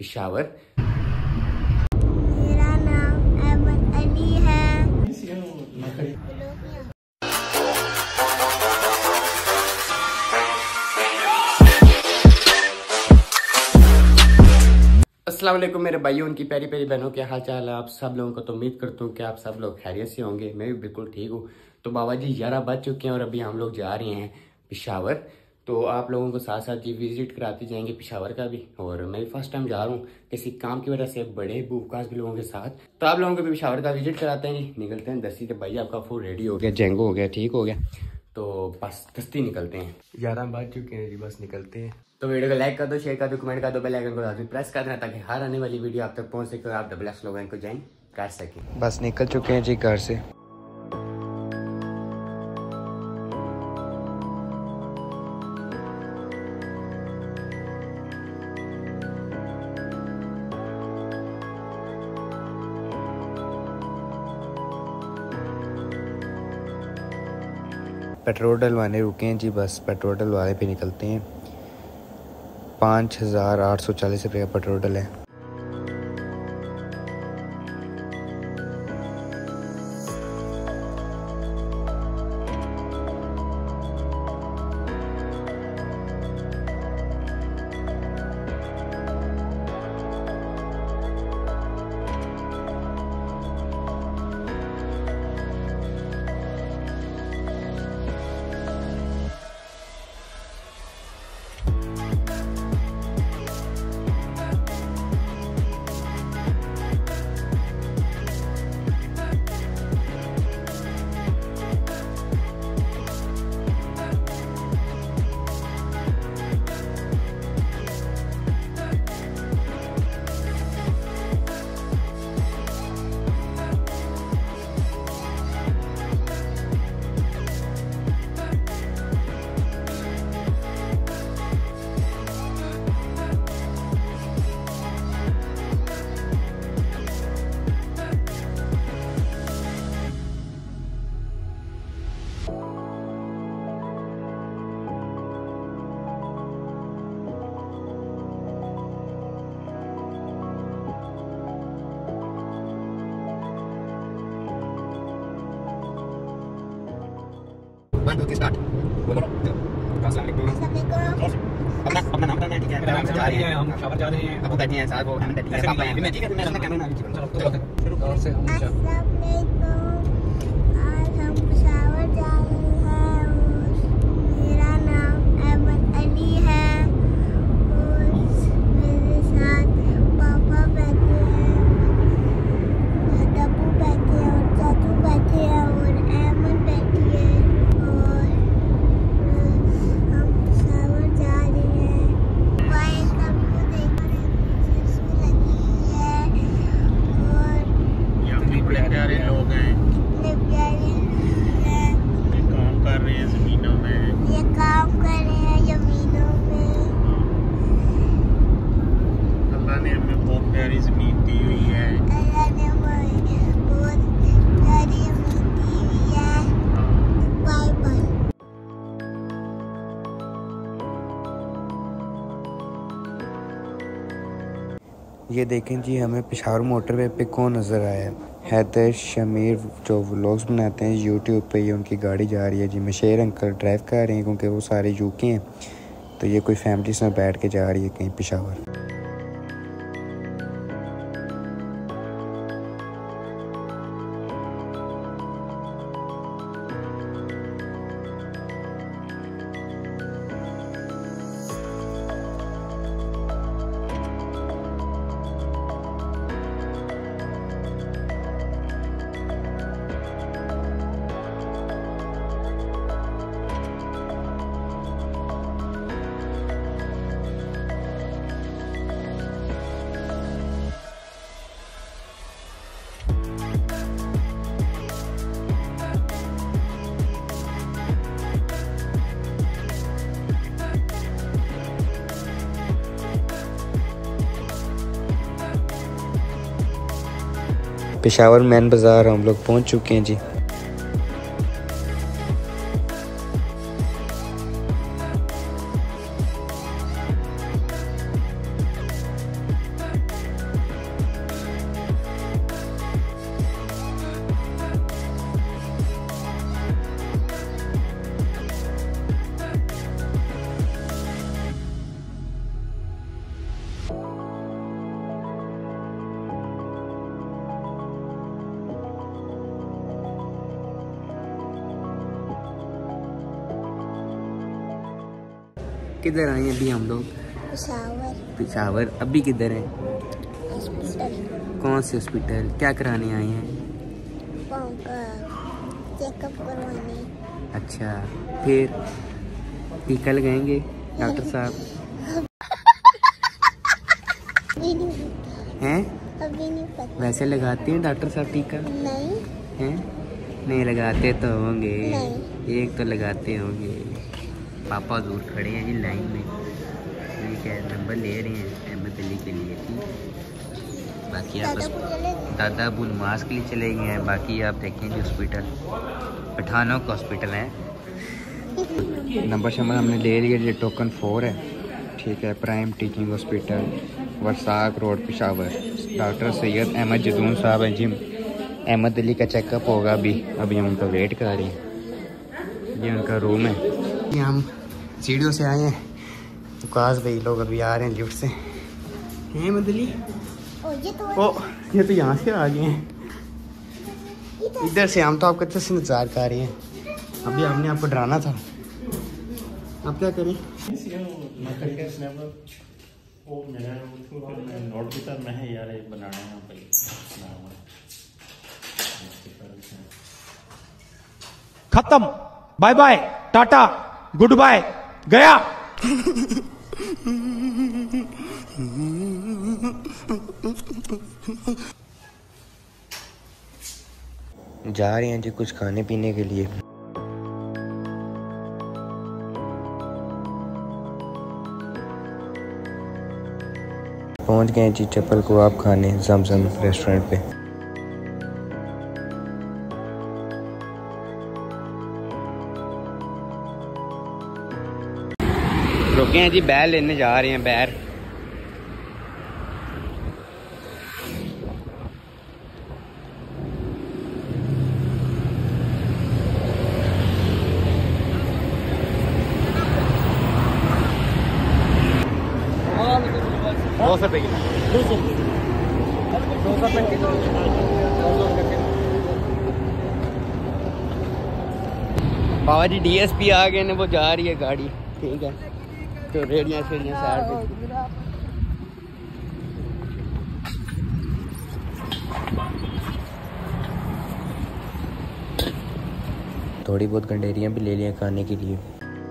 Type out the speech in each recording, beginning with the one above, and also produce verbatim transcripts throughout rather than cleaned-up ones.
पेशावर। मेरा नाम अहमद अली है। अस्सलाम वालेकुम मेरे भाइयों, उनकी प्यारी प्यारी बहनों, क्या हाल चाल है आप सब लोगों को। तो उम्मीद करता हूँ कि आप सब लोग खैरियत से होंगे। मैं भी बिल्कुल ठीक हूँ। तो बाबा जी ग्यारह बज चुके हैं और अभी हम लोग जा रहे हैं पेशावर। तो आप लोगों को साथ साथ ये विजिट कराते जाएंगे पेशावर का भी। और मैं भी फर्स्ट टाइम जा रहा हूँ किसी काम की वजह से, बड़े बुकास भी लोगों के साथ। तो आप लोगों को भी पेशावर का विजिट कराते हैं जी। निकलते हैं दस्ती। तो भाई आपका फुल रेडी हो गया, जेंगो हो गया, ठीक हो गया। तो बस दस्ती निकलते हैं। ग्यारह बज चुके हैं जी, बस निकलते हैं। तो वीडियो को लाइक कर दो, शेयर कर दो, कमेंट कर दो, बेल आइकन को लाजमी प्रेस कर देना ताकि हर आने वाली वीडियो आप तक पहुंच सके और आप डबल एक्स लोगों को ज्वाइन कर सकें। बस निकल चुके हैं जी घर से। पेट्रोल डलवाने रुके हैं जी, बस पेट्रोल डलवाने पे निकलते हैं। पाँच हज़ार आठ सौ चालीस रुपये का पेट्रोल डल है। One two three start. बोलो। अस्सलाम वालेकुम। अपना अपना नाम बताना, ठीक है? मेरा नाम से जा रहे हैं, हम पेशावर जा रहे हैं। आपको बैठे हैं साथ, वो हमें बैठी है, पापा हैं। मैं ठीक है, मैं अपना कैमरा ना कीजिए। चलो शुरू करो से हम। अस्सलाम वालेकुम। आज हम पेशावर जा रहे हैं और मेरा नाम अहमद अली है और मेरे साथ पापा बैठे हैं, डब्बू बैठे हैं और चाचू बैठे हैं और अहमद बैठी है। और हम पेशावर जा रहे हैं। वाइट सबको देखकर चश्मे लगी हुई है और यहाँ पे बड़े प्यारे लोग हैं, कितने प्यारे हैं। ये काम कर रहे हैं जमीनों में। ये काम कर रहे हैं जमीनों में। अल्लाह ने हमें बहुत प्यारी जमीन दी हुई है। अल्लाह ने हमें बहुत प्यारी जमीन दी हुई है। Bye bye. ये देखें जी, हमें पेशावर मोटरवे पे कौन नज़र आया है। हैदर शमीर जो व्लॉग्स बनाते हैं यूट्यूब पे, ये उनकी गाड़ी जा रही है जी। मशेर अंकल ड्राइव कर रहे हैं क्योंकि वो सारे यूके हैं। तो ये कोई फैमिली में बैठ के जा रही है कहीं पेशावर। पेशावर मैन बाज़ार हम लोग पहुंच चुके हैं जी। किधर आए हैं अभी हम लोग? पेशावर। पेशावर। अभी किधर हैं? हॉस्पिटल। कौन से हॉस्पिटल? क्या कराने आए हैं? पाँव का चेकअप करवाने। अच्छा, फिर फिर कल गएंगे डॉक्टर साहब? अभी नहीं पता। हैं? अभी नहीं पता। वैसे लगाते हैं डॉक्टर साहब टीका? नहीं। हैं? नहीं लगाते तो होंगे। नहीं। एक तो लगाते होंगे। पापा दूर खड़े हैं जी लाइन में, ठीक है, नंबर ले रहे हैं अहमद अली के लिए। ठीक, बाकी आप दादा को चले गए। दादा अबू नमाज के लिए चले गए हैं। बाकी आप देखेंगे हॉस्पिटल पठानों का हॉस्पिटल है। नंबर शंबर हमने ले लिया, ये टोकन फोर है, ठीक है। Prime teaching hospital, Warsak road, Peshawar. Doctor Syed Ahmed Jadoon साहब हैं जिम। अहमद अली का चेकअप होगा अभी अभी हम उनका वेट कर रहे हैं। ये उनका रूम है। ये हम सीढ़ियों से आए हैं, उकास भाई लोग अभी आ रहे हैं लिफ्ट से। हैं अहमद अली? ओ ये तो ओ ये तो यहाँ से आ गए हैं, इधर से। हम तो आपका कितने से इंतजार कर रहे हैं, अभी हमने आपको डराना था। आप क्या करें? नोट भी करना है यार, एक बनाना है भाई। खत्म, bye bye, tata, goodbye, गया। जा रहे हैं जी कुछ खाने पीने के लिए। पहुंच गए जी चप्पल को आप खाने जमजम रेस्टोरेंट पे। रुके हैं जी, बैर लेने जा रहे हैं। बैर दो सौ रुपये की। बाबा जी डीएसपी आ गए ने, वो जा रही है गाड़ी, ठीक है। तो रेडियाँ शेडियाँ साइड पे। थोड़ी बहुत गंडेरियाँ भी ले लिया खाने के लिए।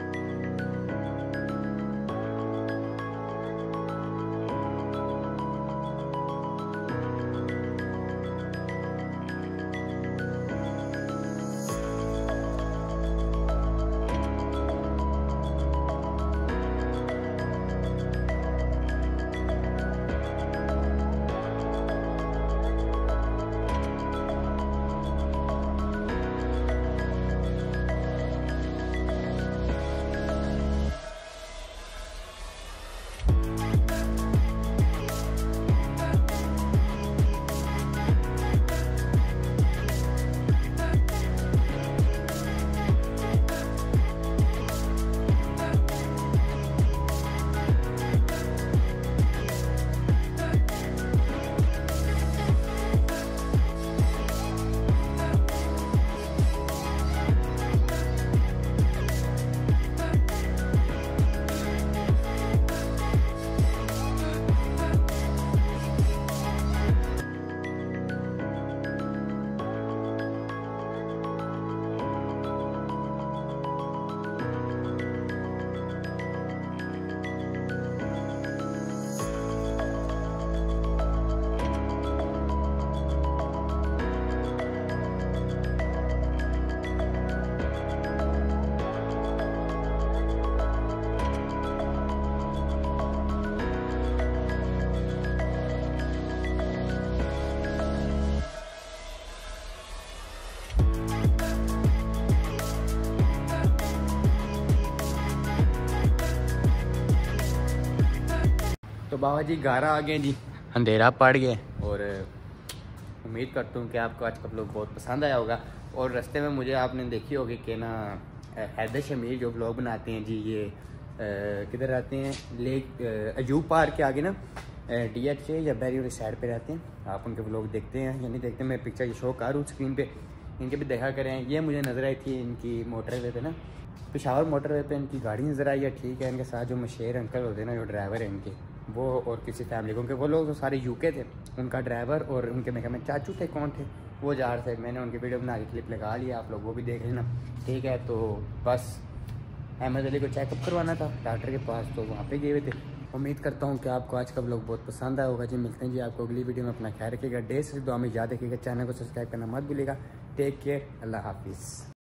तो बाबा जी घर आ गए जी, अंधेरा पड़ गया। और उम्मीद करता हूँ कि आपको आज का व्लॉग बहुत पसंद आया होगा। और रास्ते में मुझे आपने देखी होगी कि ना हैदर शमीर जो व्लॉग बनाते हैं जी, ये किधर रहते हैं, लेक अजूब पार्क के आगे ना, डी एच से या बैरी वाली साइड पे रहते हैं। आप उनके व्लॉग देखते हैं या नहीं देखते, मैं पिक्चर ये शो कर रहा हूँ स्क्रीन पे, इनके भी देखा करें। ये मुझे नज़र आई थी इनकी मोटरवे पे ना, पेशावर मोटरवे पे इनकी गाड़ी नज़र आई है, ठीक है। इनके साथ जो मशहूर अंकल होते हैं ना, जो ड्राइवर है इनके, वो और किसी फैमिली को, उनके वो लोग तो सारे यूके थे, उनका ड्राइवर और उनके मेरे में चाचू थे, कौन थे वो जा रहे थे। मैंने उनकी वीडियो बना के क्लिप लगा लिया, आप लोग वो भी देख लेना, ठीक है। तो बस अहमद अली को चेकअप करवाना था डॉक्टर के पास, तो वहाँ पे गए हुए थे। उम्मीद करता हूँ कि आपको आज का व्लॉग बहुत पसंद आया होगा जी। मिलते हैं जी आपको अगली वीडियो में। अपना ख्याल रखिएगा, डे से दुआ में याद रखिएगा, चैनल को सब्सक्राइब करना मत भूलिएगा। टेक केयर, अल्लाह हाफिज़।